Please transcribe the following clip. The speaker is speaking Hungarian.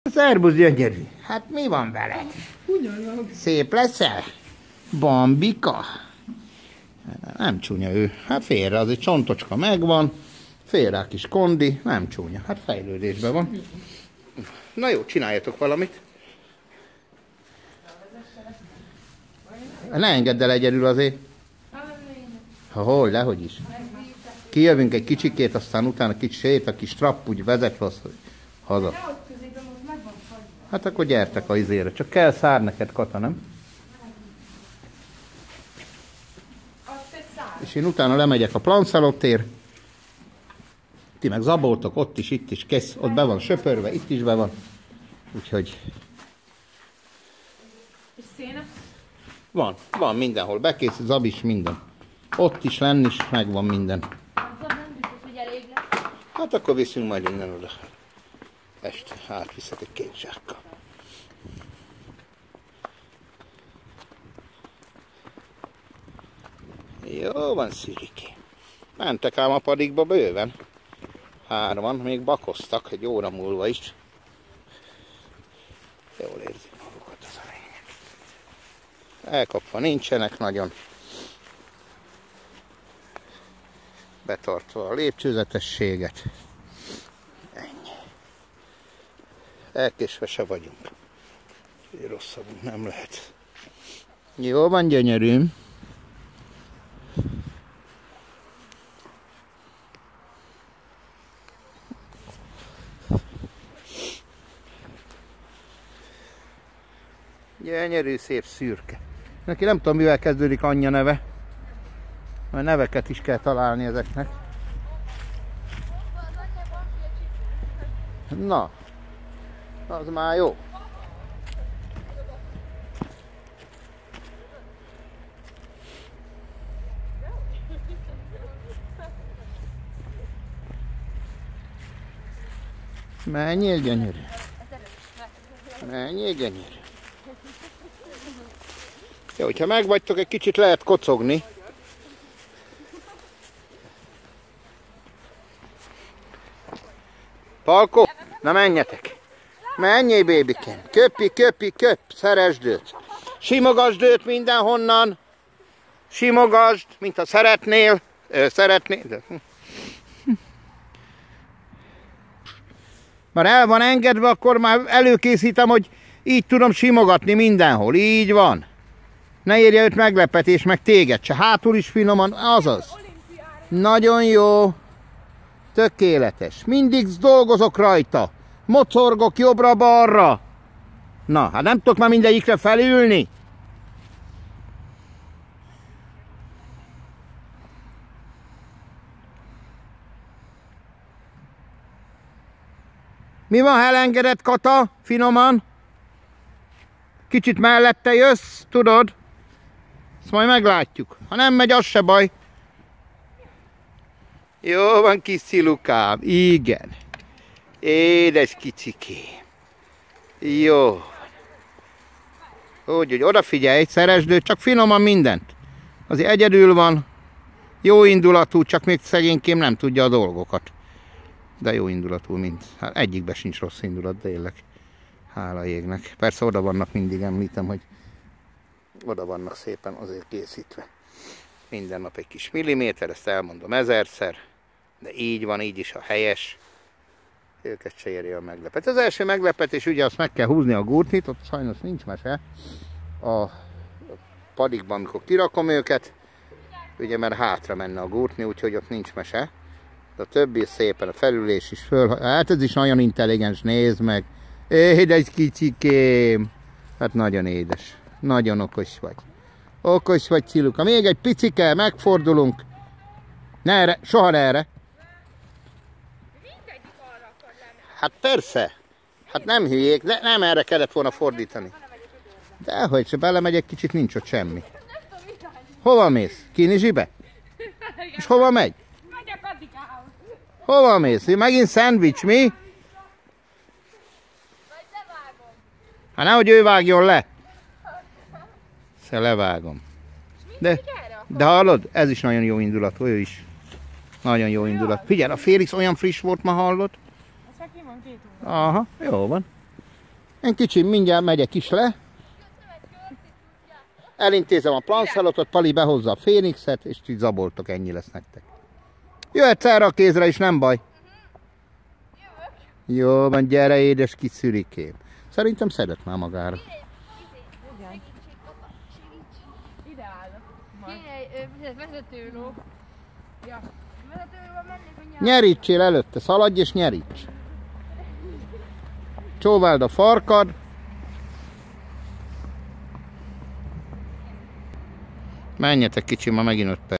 Az Airbus gyönyörű. Hát mi van veled? Szép leszel? Bambika? Nem csúnya ő. Hát félre, az egy csontocska megvan. Félre a kis kondi. Nem csúnya. Hát fejlődésben van. Na jó, csináljatok valamit. Ne engedd el egyedül azért. Hol, dehogy is. Kijövünk egy kicsikét, aztán utána kicsi sét, a kis trapp úgy vezetve haza. Hát akkor gyertek a izére. Csak kell szár neked, Kata, nem? És én utána lemegyek a planszalottér. Ti meg zaboltok, ott is, itt is, kész. Ott be van söpörve, itt is be van. Úgyhogy... És széna? Van mindenhol. Bekészít, zab is, minden. Ott is, lenn is, megvan minden. Nem biztos, hogy elég lesz. Hát akkor viszünk majd innen oda. Este átviszek egy két zsákkal. Jó van, Szüriki. Mentek ám a padikba bőven. 3-an, még bakoztak egy óra múlva is. Jól érzik magukat, az a lényeg. Elkapva nincsenek nagyon. Betartva a lépcsőzetességet. Ennyi. Elkésve se vagyunk. Rosszabbunk nem lehet. Jó van, gyönyörűm. Gyönyörű, szép szürke. Neki nem tudom, mivel kezdődik anyja neve. Mert neveket is kell találni ezeknek. Na, az már jó. Menjél, gyönyörű. Menjél, gyönyörű. Jó, hogyha megvagytok, egy kicsit lehet kocogni. Palko, na menjetek. Menjél, bébikém. Köp, szeresd őt. Simogasd őt mindenhonnan. Simogasd, mint ha szeretnél. Már el van engedve, akkor már előkészítem, hogy így tudom simogatni mindenhol. Így van. Ne érje őt meglepetés, meg téged se. Hátul is finoman, azaz. Nagyon jó. Tökéletes. Mindig dolgozok rajta. Mocorgok jobbra-balra. Na, hát nem tudok már mindegyikre felülni. Mi van, ha elengedett, Kata? Finoman? Kicsit mellette jössz, tudod? Ezt majd meglátjuk. Ha nem megy, az se baj. Jó van, kis szilukám. Igen. Édes kicsikém. Jó. Úgy, odafigyelj, szeresd őt, csak finoman mindent. Azért egyedül van. Jó indulatú, csak még szegénykém nem tudja a dolgokat. De jó indulatú, mint. Hát egyikben sincs rossz indulat, tényleg. Hála égnek. Persze oda vannak, mindig említem, hogy oda vannak szépen azért készítve. Minden nap egy kis milliméter, ezt elmondom 1000-szer. De így van, így is a helyes. Őket se érje a meglepetés. Az első meglepetés, ugye azt meg kell húzni a gurtnit, ott sajnos nincs mese. A padikban, amikor kirakom őket, ugye mert hátra menne a gurtni, úgyhogy ott nincs mese. De a többi szépen, a felülés is föl. Hát ez is nagyon intelligens, nézd meg. Édes kicsikém. Hát nagyon édes. Nagyon okos vagy. Okos vagy, Ciluka. Még egy picike, megfordulunk. Ne erre, soha ne erre. Hát persze. Hát nem hülyék, de nem erre kellett volna fordítani. Dehogy se belemegy egy kicsit, nincs ott semmi. Hova mész? Kinizsibe? És hova megy? Hova mész? Megint szendvics, mi? Hát nehogy ő vágjon le. Levágom. De hallod? Ez is nagyon jó indulat, ő is. Nagyon jó indulat. Figyelj, a Félix olyan friss volt, ma hallod? Aha, jó van. Én kicsim, mindjárt megyek is le. Elintézem a planszalotot, Pali behozza a Fénixet, és így zaboltok, ennyi lesz nektek. Jöhetsz erre a kézre is, nem baj. Jó van, gyere édes kis szürikém. Szerintem szedett már magára. Ide állok. Vezetőló. Ja. Vezetőlóval mennék a nyár. Nyerítsél előtte, szaladj és nyeríts. Csóváld a farkad. Menjetek kicsim, ma megint 5 perc.